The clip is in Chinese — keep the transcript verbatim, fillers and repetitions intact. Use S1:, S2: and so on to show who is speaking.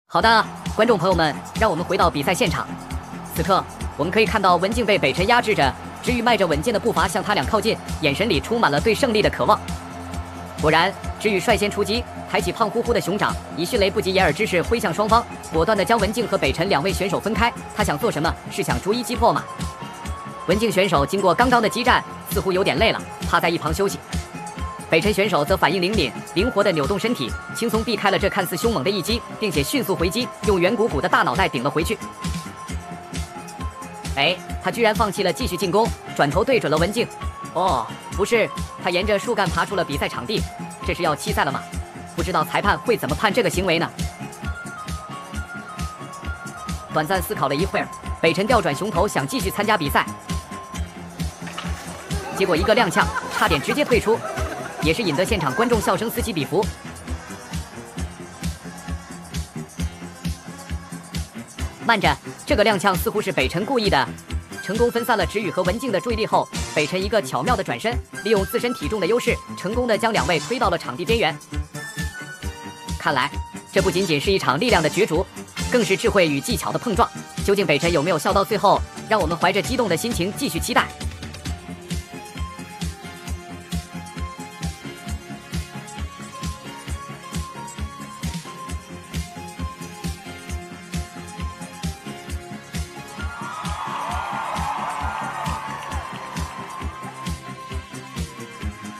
S1: 好的，观众朋友们，让我们回到比赛现场。此刻，我们可以看到文静被北辰压制着，知宇迈着稳健的步伐向他俩靠近，眼神里充满了对胜利的渴望。果然，知宇率先出击，抬起胖乎乎的熊掌，以迅雷不及掩耳之势挥向双方，果断地将文静和北辰两位选手分开。他想做什么？是想逐一击破吗？文静选手经过刚刚的激战，似乎有点累了，趴在一旁休息。北辰选手则反应灵敏，灵活地扭动身体，轻松避开了这看似凶猛的一击，并且迅速回击，用圆鼓鼓的大脑袋顶了回去。哎，他居然放弃了继续进攻，转头对准了文静。哦，不是，他沿着树干爬出了比赛场地，这是要弃赛了吗？不知道裁判会怎么判这个行为呢？短暂思考了一会儿，北辰调转熊头，想继续参加比赛，结果一个踉跄，差点直接退出。也是引得现场观众笑声此起彼伏。慢着，这个踉跄似乎是北辰故意的。成功分散了知宇和文静的注意力后，北辰一个巧妙的转身，利用自身体重的优势，成功的将两位推到了场地边缘。看来，这不仅仅是一场力量的角逐，更是智慧与技巧的碰撞。究竟北辰有没有笑到最后？让我们怀着激动的心情继续期待。